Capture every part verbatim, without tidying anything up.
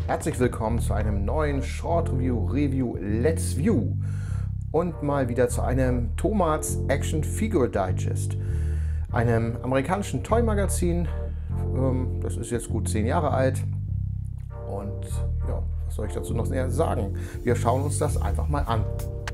Herzlich willkommen zu einem neuen Short Review Review Let's View und mal wieder zu einem Tomads Action Figure Digest, einem amerikanischen Toy Magazin. Das ist jetzt gut zehn Jahre alt und ja, was soll ich dazu noch näher sagen? Wir schauen uns das einfach mal an.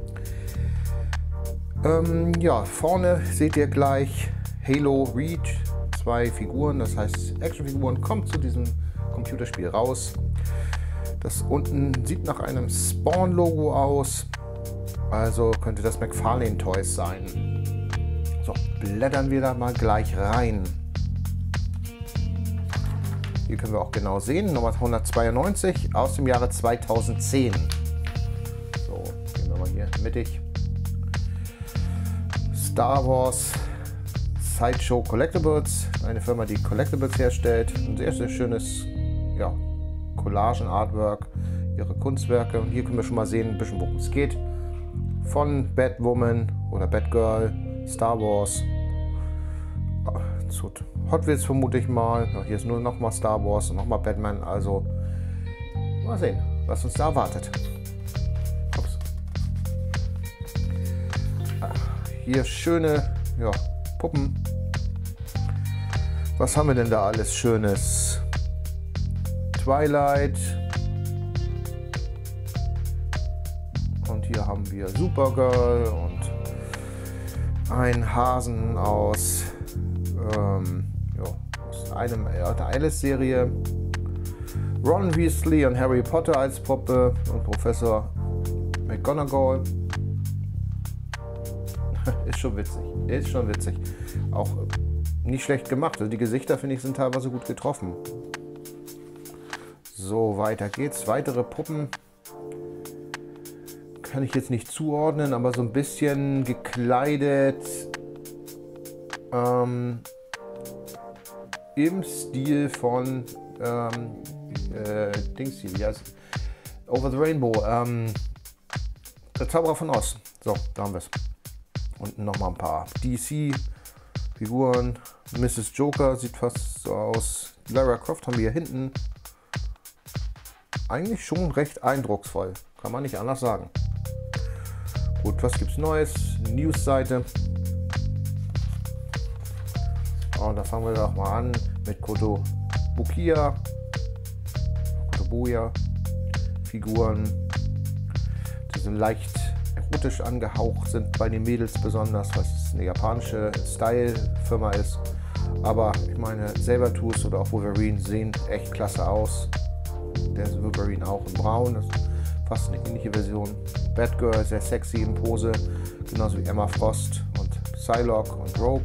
Ähm, ja, vorne seht ihr gleich Halo Reach, zwei Figuren, das heißt Actionfiguren, kommt zu diesem Computerspiel raus. Das unten sieht nach einem Spawn-Logo aus, also könnte das McFarlane Toys sein. So, blättern wir da mal gleich rein. Hier können wir auch genau sehen, Nummer hundertzweiundneunzig aus dem Jahre zweitausendzehn. So, gehen wir mal hier mittig. Star Wars Sideshow Collectibles, eine Firma, die Collectibles herstellt. Ein sehr, sehr schönes, ja, Collagen-Artwork, ihre Kunstwerke. Und hier können wir schon mal sehen, ein bisschen worum es geht. Von Batwoman oder Batgirl, Star Wars, zu Hot Wheels vermute ich mal. Hier ist nur noch mal Star Wars und noch mal Batman. Also mal sehen, was uns da erwartet. Ups. Hier schöne, ja, Puppen. Was haben wir denn da alles Schönes? Twilight. Und hier haben wir Supergirl und ein Hasen aus, ähm, ja, aus einem, ja, der Alice-Serie. Ron Weasley und Harry Potter als Puppe und Professor McGonagall. Ist schon witzig. Ist schon witzig. Auch nicht schlecht gemacht. Also die Gesichter, finde ich, sind teilweise gut getroffen. So, weiter geht's. Weitere Puppen kann ich jetzt nicht zuordnen, aber so ein bisschen gekleidet ähm, im Stil von ähm, äh, Dings hier, wie heißt Over the Rainbow. Ähm, der Zauberer von Oz. So, da haben wir es. Unten nochmal ein paar D C-Figuren. Misses Joker sieht fast so aus. Lara Croft haben wir hier hinten. Eigentlich schon recht eindrucksvoll. Kann man nicht anders sagen. Gut, was gibt's Neues? News-Seite. Und da fangen wir doch mal an mit Kotobukiya. Kotobukiya. Figuren. Die so leicht erotisch angehaucht sind bei den Mädels besonders, weil es eine japanische Style-Firma ist. Aber ich meine, Sabertooth oder auch Wolverine sehen echt klasse aus. Der ist Wolverine auch in Braun, das ist fast eine ähnliche Version. Batgirl, sehr sexy in Pose, genauso wie Emma Frost und Psylocke und Rogue.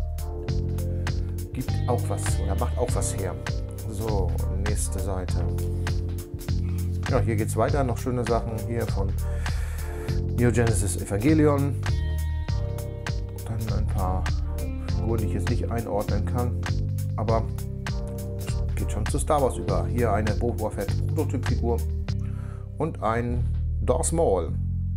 Gibt auch was, oder macht auch was her. So, nächste Seite. Ja, hier geht es weiter, noch schöne Sachen hier von Neo Genesis Evangelion. Dann ein paar Figuren, die ich jetzt nicht einordnen kann, aber geht schon zu Star Wars über. Hier eine Boba Fett Prototypfigur und ein Darth Maul.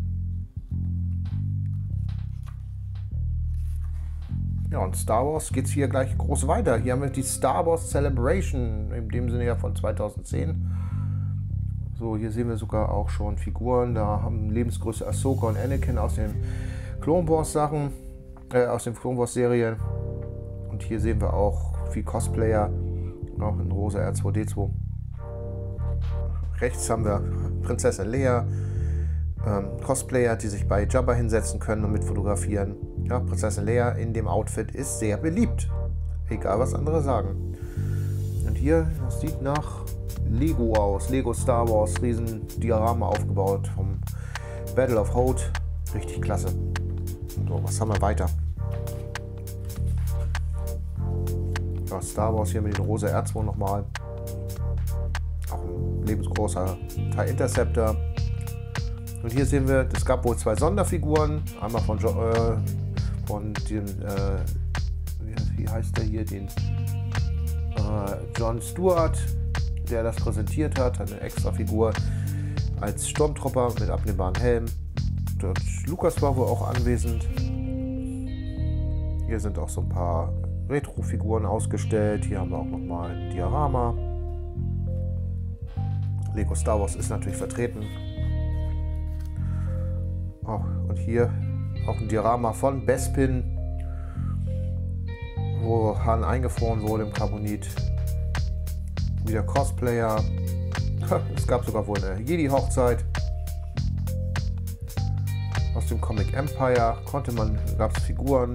Ja, und Star Wars geht es hier gleich groß weiter. Hier haben wir die Star Wars Celebration, in dem Sinne ja von zweitausendzehn. So, hier sehen wir sogar auch schon Figuren. Da haben Lebensgröße Ahsoka und Anakin aus den Clone Wars Sachen, äh, aus den Clone Wars Serien. Und hier sehen wir auch viel Cosplayer, auch in rosa R zwei D zwei. Rechts haben wir Prinzessin Leia, ähm, Cosplayer, die sich bei Jabba hinsetzen können und mit fotografieren. Ja, Prinzessin Leia in dem Outfit ist sehr beliebt, egal was andere sagen. Und hier, das sieht nach Lego aus, Lego Star Wars, riesen Diorama aufgebaut vom Battle of Hoth, richtig klasse. So, was haben wir weiter? Ja, Star Wars hier mit den rosa R zwei nochmal. Auch ein lebensgroßer TIE Interceptor. Und hier sehen wir, es gab wohl zwei Sonderfiguren. Einmal von, jo äh, von dem, äh, wie, wie heißt der hier, den äh, John Stewart, der das präsentiert hat. Eine extra Figur als Sturmtruppe mit abnehmbaren Helm. George Lucas war wohl auch anwesend. Hier sind auch so ein paar Retro-Figuren ausgestellt. Hier haben wir auch nochmal ein Diorama. Lego Star Wars ist natürlich vertreten. Oh, und hier auch ein Diorama von Bespin, wo Han eingefroren wurde im Carbonit. Wieder Cosplayer. Es gab sogar wohl eine Jedi-Hochzeit. Aus dem Comic Empire konnte man, gab es Figuren.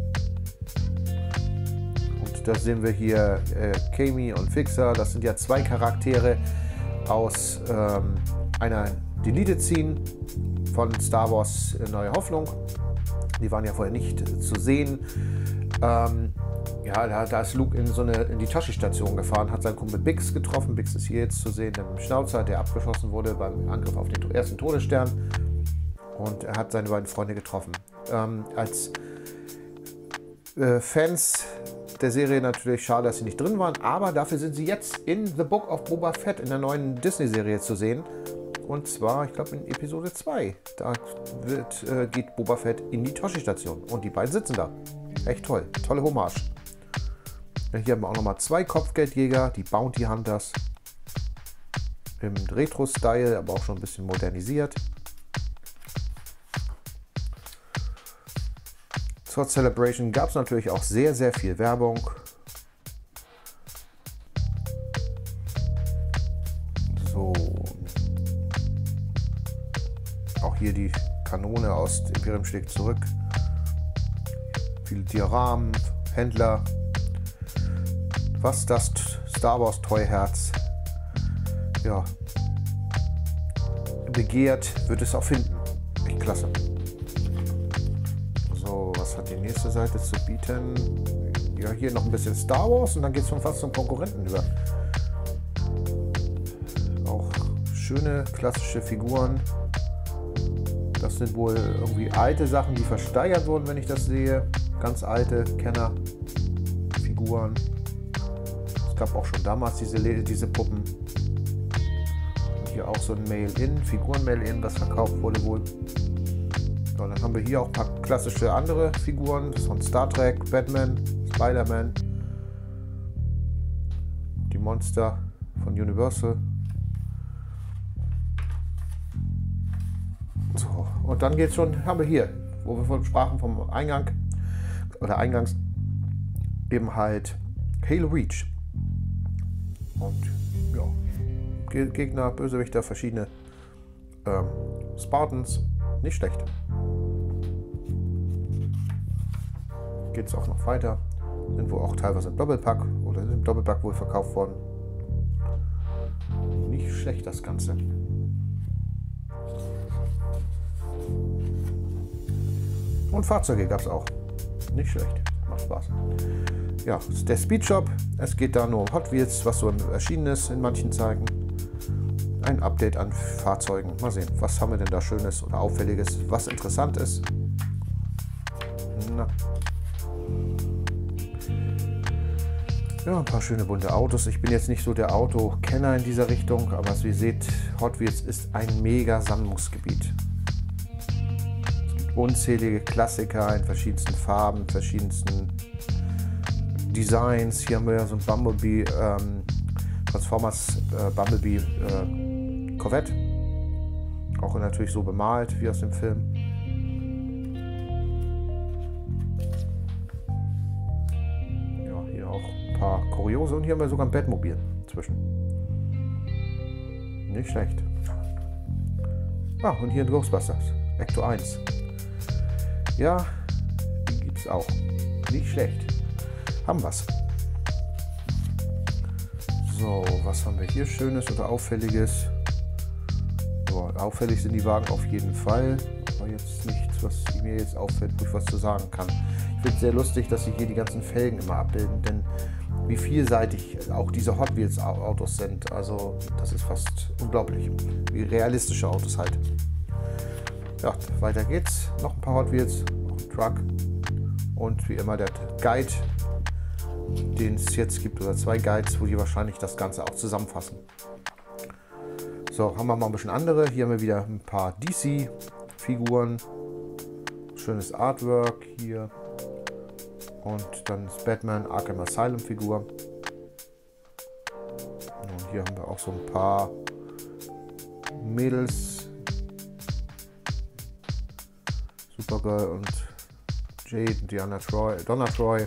Und da sehen wir hier äh, Kami und Fixer. Das sind ja zwei Charaktere aus ähm, einer Deleted Scene von Star Wars Neue Hoffnung. Die waren ja vorher nicht äh, zu sehen. Ähm, ja, da, da ist Luke in so eine in die Toshi-Station gefahren, hat seinen Kumpel Bix getroffen. Bix ist hier jetzt zu sehen, der mit dem Schnauzer, der abgeschossen wurde beim Angriff auf den ersten Todesstern. Und er hat seine beiden Freunde getroffen. Ähm, als äh, Fans der Serie natürlich schade, dass sie nicht drin waren, aber dafür sind sie jetzt in The Book of Boba Fett in der neuen Disney-Serie zu sehen. Und zwar, ich glaube, in Episode zwei. Da wird, äh, geht Boba Fett in die Toshi-Station und die beiden sitzen da. Echt toll. Tolle Hommage. Ja, hier haben wir auch nochmal zwei Kopfgeldjäger, die Bounty Hunters. Im Retro-Style, aber auch schon ein bisschen modernisiert. Zur Celebration gab es natürlich auch sehr, sehr viel Werbung. So. Auch hier die Kanone aus Imperium schlägt zurück. Viele Dioramen, Händler. Was das Star Wars Toyherz ja, begehrt, wird es auch finden. Echt klasse. So, was hat die nächste Seite zu bieten? Ja, hier noch ein bisschen Star Wars und dann geht es schon fast zum Konkurrenten über. Auch schöne klassische Figuren. Das sind wohl irgendwie alte Sachen, die versteigert wurden, wenn ich das sehe. Ganz alte Kenner-Figuren. Es gab auch schon damals diese, diese Puppen. Und hier auch so ein Mail-In, Figuren-Mail-In, was verkauft wurde wohl. So, dann haben wir hier auch ein paar klassische andere Figuren von Star Trek, Batman, Spider-Man. Die Monster von Universal. So, und dann geht's schon, haben wir hier, wo wir von sprachen vom Eingang oder Eingangs eben halt Halo Reach. Und ja, Gegner, Bösewichter, verschiedene ähm, Spartans, nicht schlecht. Geht's auch noch weiter, sind wohl auch teilweise im Doppelpack oder sind im Doppelpack wohl verkauft worden. Nicht schlecht das Ganze. Und Fahrzeuge gab es auch. Nicht schlecht. Macht Spaß. Ja, der Speed Shop. Es geht da nur um Hot Wheels, was so erschienen ist in manchen Zeiten. Ein Update an Fahrzeugen. Mal sehen, was haben wir denn da Schönes oder Auffälliges, was interessant ist. Na. Ja, ein paar schöne bunte Autos. Ich bin jetzt nicht so der Autokenner in dieser Richtung, aber wie ihr seht, Hot Wheels ist ein mega Sammlungsgebiet. Unzählige Klassiker in verschiedensten Farben, verschiedensten Designs. Hier haben wir ja so ein Bumblebee, ähm, Transformers äh, Bumblebee äh, Corvette. Auch natürlich so bemalt wie aus dem Film. Ja, hier auch ein paar Kuriose und hier haben wir sogar ein Batmobil zwischen. Nicht schlecht. Ah, und hier ein Ghostbusters, Ecto eins. Ja, die gibt es auch. Nicht schlecht. Haben wir's. So, was haben wir hier Schönes oder Auffälliges? So, auffällig sind die Wagen auf jeden Fall. Aber jetzt nichts, was mir jetzt auffällt, wo ich was zu sagen kann. Ich finde es sehr lustig, dass sie hier die ganzen Felgen immer abbilden, denn wie vielseitig auch diese Hot Wheels Autos sind. Also, das ist fast unglaublich. Wie realistische Autos halt. Ja, weiter geht's. Noch ein paar Hot Wheels, noch ein Truck und wie immer der Guide, den es jetzt gibt, oder zwei Guides, wo die wahrscheinlich das Ganze auch zusammenfassen. So, haben wir mal ein bisschen andere. Hier haben wir wieder ein paar D C-Figuren. Schönes Artwork hier. Und dann das Batman Arkham Asylum Figur. Und hier haben wir auch so ein paar Mädels. Supergirl und Jade, Diana Troy, Donna Troy.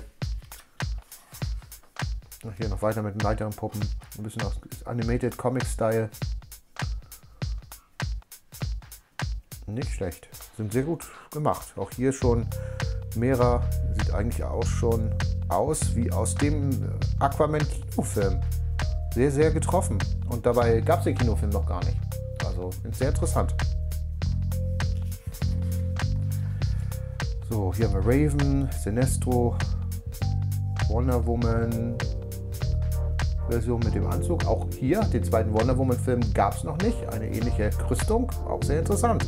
Hier noch weiter mit weiteren Puppen. Ein bisschen aus Animated Comic Style. Nicht schlecht. Sind sehr gut gemacht. Auch hier schon Mera sieht eigentlich auch schon aus wie aus dem Aquaman Kinofilm. Sehr, sehr getroffen. Und dabei gab es den Kinofilm noch gar nicht. Also sehr interessant. So, hier haben wir Raven, Sinestro, Wonder Woman Version mit dem Anzug. Auch hier, den zweiten Wonder Woman Film gab es noch nicht. Eine ähnliche Rüstung, auch sehr interessant.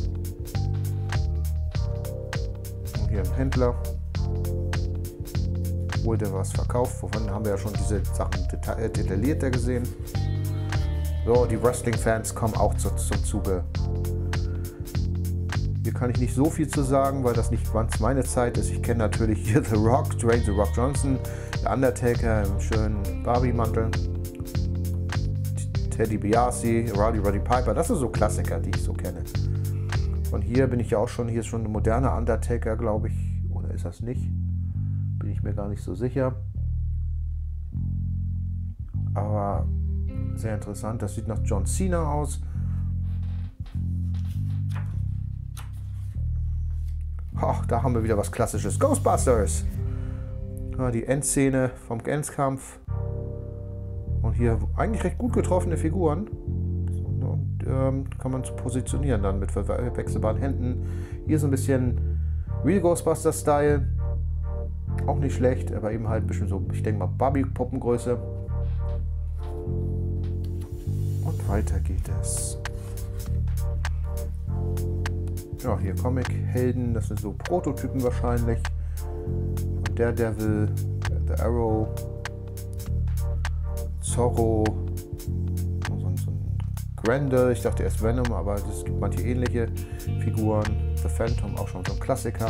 Und hier ein Händler. Wurde was verkauft, wovon haben wir ja schon diese Sachen deta detaillierter gesehen. So, die Wrestling-Fans kommen auch zu, zum Zuge. Hier kann ich nicht so viel zu sagen, weil das nicht ganz meine Zeit ist. Ich kenne natürlich hier The Rock, Dwayne The Rock Johnson, der Undertaker im schönen Barbie-Mantel, Teddy DiBiase, Roddy Roddy Piper. Das sind so Klassiker, die ich so kenne. Von hier bin ich ja auch schon, hier ist schon ein moderner Undertaker, glaube ich. Oder ist das nicht? Bin ich mir gar nicht so sicher. Aber sehr interessant. Das sieht nach John Cena aus. Ach, da haben wir wieder was Klassisches. Ghostbusters! Ja, die Endszene vom Endkampf. Und hier eigentlich recht gut getroffene Figuren. Und ähm, kann man positionieren dann mit wechselbaren Händen. Hier so ein bisschen Real Ghostbusters-Style. Auch nicht schlecht, aber eben halt ein bisschen so, ich denke mal, Barbie-Puppengröße. Und weiter geht es. Ja, hier Comic-Helden, das sind so Prototypen wahrscheinlich. Und Daredevil, The Arrow, Zorro, so, so ein Grendel, ich dachte erst Venom, aber es gibt manche ähnliche Figuren. The Phantom, auch schon so ein Klassiker.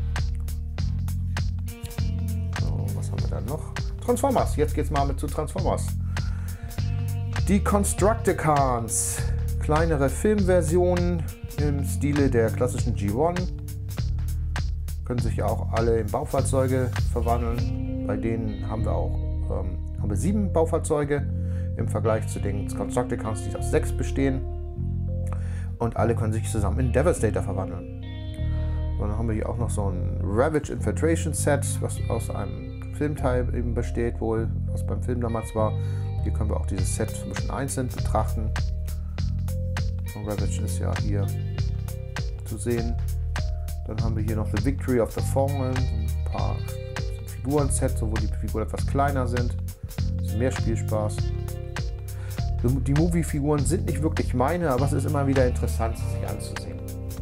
So, was haben wir dann noch? Transformers, jetzt geht's mal mit zu Transformers. Die Constructicons, kleinere Filmversionen im Stile der klassischen G eins. Können sich ja auch alle in Baufahrzeuge verwandeln. Bei denen haben wir auch ähm, haben wir sieben Baufahrzeuge im Vergleich zu den Constructicons, die aus sechs bestehen. Und alle können sich zusammen in Devastator verwandeln. Und dann haben wir hier auch noch so ein Ravage Infiltration Set, was aus einem Filmteil eben besteht, wohl, was beim Film damals war. Hier können wir auch dieses Set ein bisschen einzeln betrachten. Und Ravage ist ja hier zu sehen. Dann haben wir hier noch The Victory of the Fallen, ein paar Figuren-Sets, wo die Figuren etwas kleiner sind. Das ist mehr Spielspaß. Die Movie-Figuren sind nicht wirklich meine, aber es ist immer wieder interessant, sie sich anzusehen.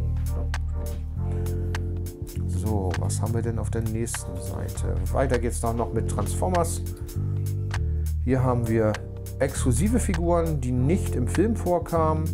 So, was haben wir denn auf der nächsten Seite? Weiter geht es dann noch mit Transformers. Hier haben wir exklusive Figuren, die nicht im Film vorkamen.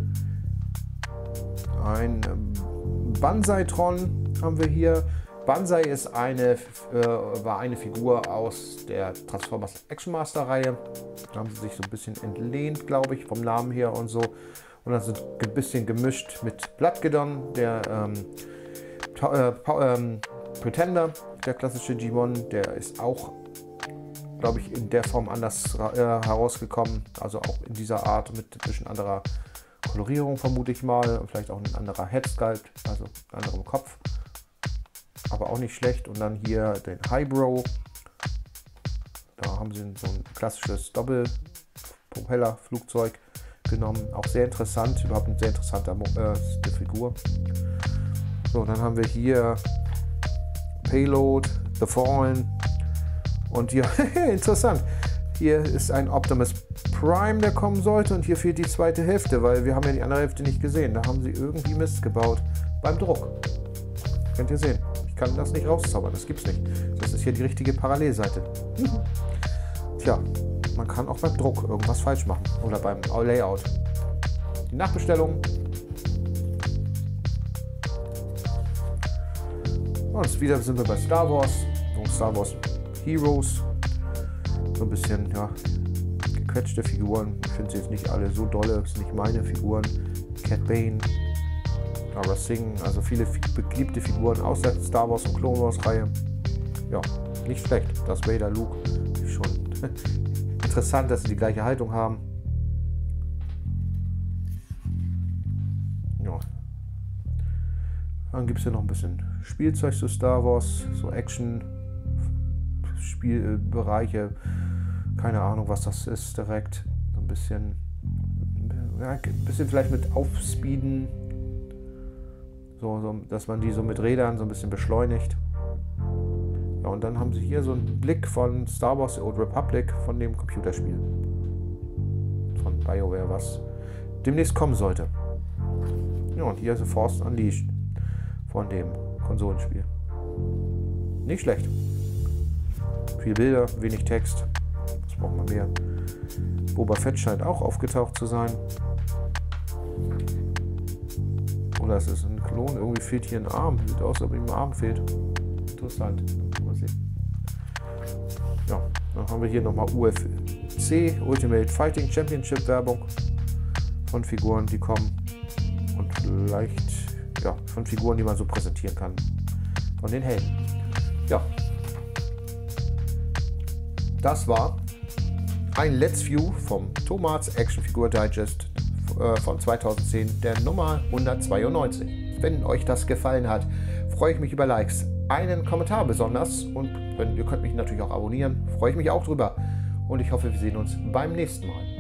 Ein Banzai-Tron haben wir hier. Banzai ist eine, äh, war eine Figur aus der Transformers Action Master Reihe. Da haben sie sich so ein bisschen entlehnt, glaube ich, vom Namen her und so. Und dann sind ein bisschen gemischt mit Bloodgeddon, der ähm, äh, ähm, Pretender, der klassische G eins. Der ist auch, glaube ich, in der Form anders äh, herausgekommen. Also auch in dieser Art mit ein bisschen anderer Kolorierung, vermute ich mal. Vielleicht auch ein anderer Head-Sculpt, also ein anderer Kopf. Aber auch nicht schlecht. Und dann hier den Hybro. Da haben sie so ein klassisches Doppelpropeller-Flugzeug genommen. Auch sehr interessant. Überhaupt eine sehr interessante äh, Figur. So, dann haben wir hier Payload, The Fallen. Und hier, interessant. Hier ist ein Optimus Prime, der kommen sollte. Und hier fehlt die zweite Hälfte, weil wir haben ja die andere Hälfte nicht gesehen. Da haben sie irgendwie Mist gebaut beim Druck. Könnt ihr sehen. Ich kann das nicht rauszaubern, das gibt's nicht. Das ist hier die richtige Parallelseite. Tja, man kann auch beim Druck irgendwas falsch machen. Oder beim Layout. Die Nachbestellung. Und wieder sind wir bei Star Wars. Star Wars Heroes. So ein bisschen, ja, gequetschte Figuren. Ich finde sie jetzt nicht alle so dolle. Das sind nicht meine Figuren. Cat Bane, Aurra Singh, also viele beliebte Figuren aus der Star Wars und Clone Wars Reihe. Ja, nicht schlecht. Das Vader, Luke, schon interessant, dass sie die gleiche Haltung haben. Ja. Dann gibt es hier noch ein bisschen Spielzeug zu Star Wars, so Action-Spielbereiche. Keine Ahnung, was das ist direkt. So ein bisschen, ja, ein bisschen vielleicht mit Aufspeeden. So, so, dass man die so mit Rädern so ein bisschen beschleunigt. Ja, und dann haben sie hier so einen Blick von Star Wars The Old Republic, von dem Computerspiel. Von BioWare, was demnächst kommen sollte. Ja, und hier ist The Force Unleashed von dem Konsolenspiel. Nicht schlecht. Viel Bilder, wenig Text. Was braucht man mehr? Boba Fett scheint auch aufgetaucht zu sein. Oder es ist ein Klon. Irgendwie fehlt hier ein Arm. Sieht aus, als ob ihm ein Arm fehlt. Interessant. Mal sehen. Ja, dann haben wir hier nochmal U F C, Ultimate Fighting Championship Werbung von Figuren, die kommen. Und vielleicht, ja, von Figuren, die man so präsentieren kann. Von den Helden. Ja. Das war ein Let's View vom Thomas Action Figure Digest äh, von zweitausendzehn, der Nummer hundertzweiundneunzig. Wenn euch das gefallen hat, freue ich mich über Likes, einen Kommentar besonders, und wenn, ihr könnt mich natürlich auch abonnieren, freue ich mich auch drüber, und ich hoffe, wir sehen uns beim nächsten Mal.